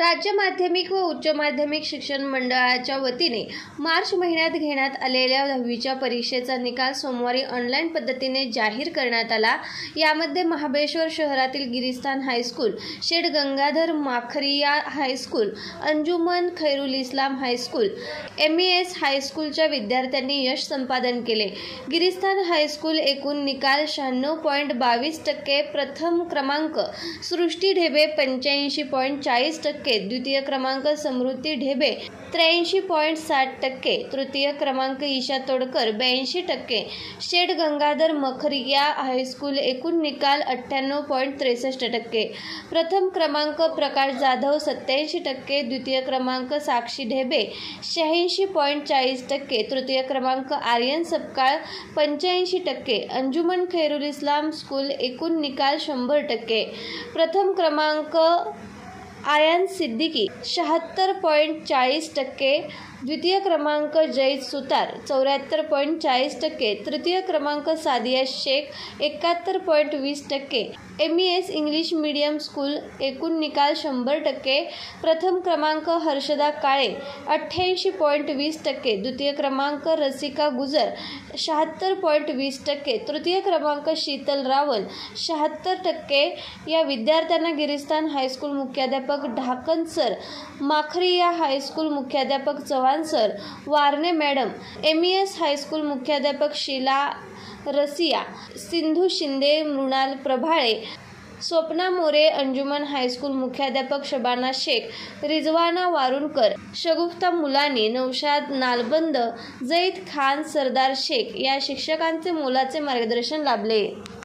राज्य माध्यमिक व उच्च माध्यमिक शिक्षण मंडळाच्या वतीने मार्च महिन्यात घेण्यात आलेल्या 10वीच्या परीक्षेचा निकाल सोमवारी ऑनलाईन पद्धतीने जाहीर करण्यात आला। यामध्ये महाबळेश्वर शहरातील Giristhan high school, Seth Gangadhar Makharia high school, Anjuman Khairul Islam high school, MES हायस्कूलच्या विद्यार्थ्यांनी यश संपादन केले। गिरीस्थान हायस्कूल एकूण निकाल 96.22%, प्रथम क्रमांक सृष्टी ढेबे 85.40%, द्वितीय क्रमांक समृद्धी ढेबे 83.60%, तृतीय क्रमांक ईशा तोडकर 82%, शेठ गंगाधर मखरिया हायस्कूल एकूण निकाल 98.63%, प्रथम क्रमांक प्रकाश जाधव 87%, द्वितीय क्रमांक साक्षी ढेबे 86.40%, तृतीय क्रमांक आर्यन सपकाळ 85%, अंजुमन खैरुल इस्लाम स्कूल एकूण निकाल 100%, प्रथम क्रमांक आयान सिद्दीकी 76.40%, द्वितीय क्रमांक जैद सुतार 74.40%, तृतीय क्रमांक Sadia Shaikh 71.20%, MES English medium school एकूण निकाल 100%, प्रथम क्रमांक हर्षदा काळे 88.20%, द्वितीय क्रमांक रसिका गुजर 76.20%, तृतीय क्रमांक शीतल रावल 76%। या विद्यार्थ्यांना गिरीस्थान हायस्कूल मुख्याध्यापक ढाकण सर, माखरिया हायस्कूल मुख्याध्यापक Chavan sir, Varne madam, MES high school मुख्याध्यापक शीला रसिया, सिंधू शिंदे, मृणाल प्रभाळे, स्वप्ना मोरे, अंजुमन हायस्कूल मुख्याध्यापक शबाना शेख, रिजवाना वारुणकर, शगुफ्ता मुलानी, नौशाद नालबंद, जैद खान, सरदार शेख या शिक्षकांचे मोलाचे मार्गदर्शन लाभले।